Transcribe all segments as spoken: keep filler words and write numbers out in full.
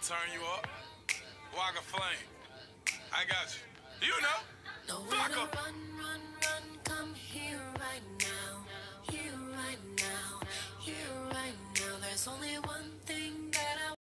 turn you up. Walk a flame. I got you. You know. Nowhere to run, run, run. Come here right now. Here right now. Here right now. There's only one thing that I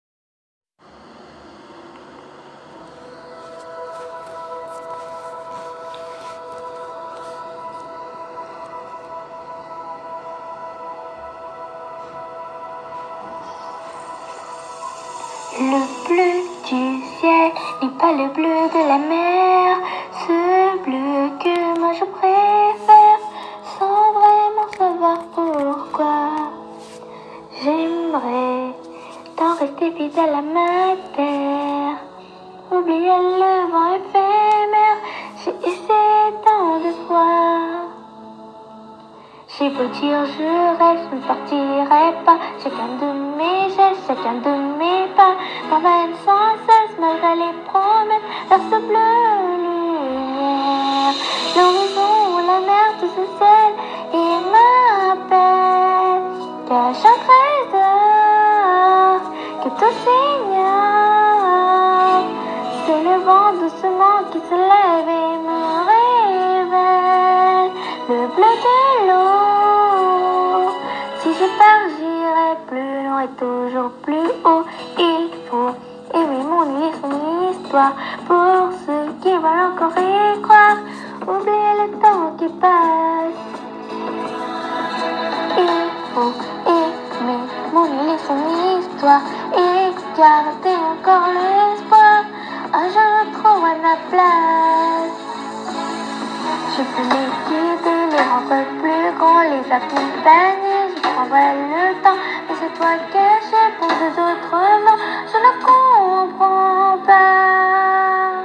Le bleu du ciel n'est pas le bleu de la mer, ce bleu que moi je préfère, sans vraiment savoir pourquoi. J'aimerais tant rester fidèle à ma terre, oublier le vent éphémère, j'ai essayé tant de fois. J'ai beau dire je rêve, je ne partirai pas. Chacun de mes gestes, chacun de mes pas m'emmène sans cesse malgré les promesses vers ce bleu lumière. L'horizon ou la mer, tout ce ciel, il m'appelle. Cache un trésor que tout s'ignore. C'est le vent doucement qui se lève et me révèle le bleu de l'eau. Si je pars, j'irai plus loin et toujours plus haut. Il faut aimer mon île et son histoire. Pour ceux qui veulent encore y croire, oublier le temps qui passe. Il faut aimer mon île et son histoire et garder encore l'espoir. Un jour je retrouverai ma place. Je peux les guider, les rendre plus grands, les accompagner, je prendrai le temps. Mais c'est toi que j'ai pour deux autres noms, je ne comprends pas.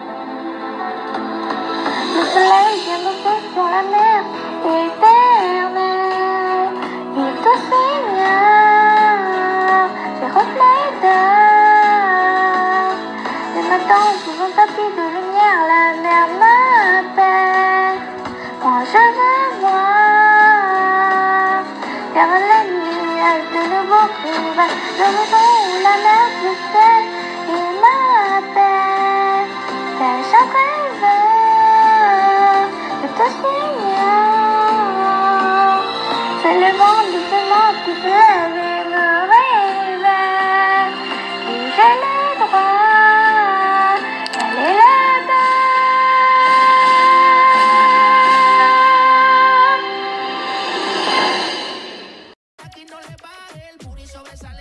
Le soleil vient danser sur la mer éternelle. Il tout s'ignore, ses reflets d'or. Les matins sous un tapis de lumière, la mer m'appelle. Moi je veux voir vers les nuages de nouveaux rivages, l'horizon où la mer se sait, il m'appelle. Cache un trésor que tout s'ignore. C'est le vent doucement qui se lève et me révèle que j'ai le droit d'aller là-bas. Aquí no le pare, el booty sobresale.